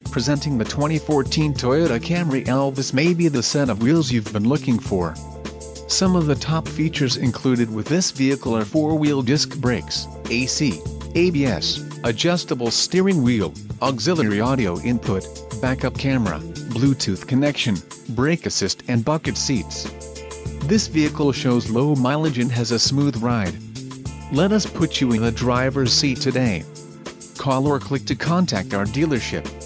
Presenting the 2014 Toyota Camry L. This may be the set of wheels you've been looking for. Some of the top features included with this vehicle are 4-wheel disc brakes, AC, ABS, adjustable steering wheel, auxiliary audio input, backup camera, Bluetooth connection, brake assist and bucket seats. This vehicle shows low mileage and has a smooth ride. Let us put you in the driver's seat today. Call or click to contact our dealership.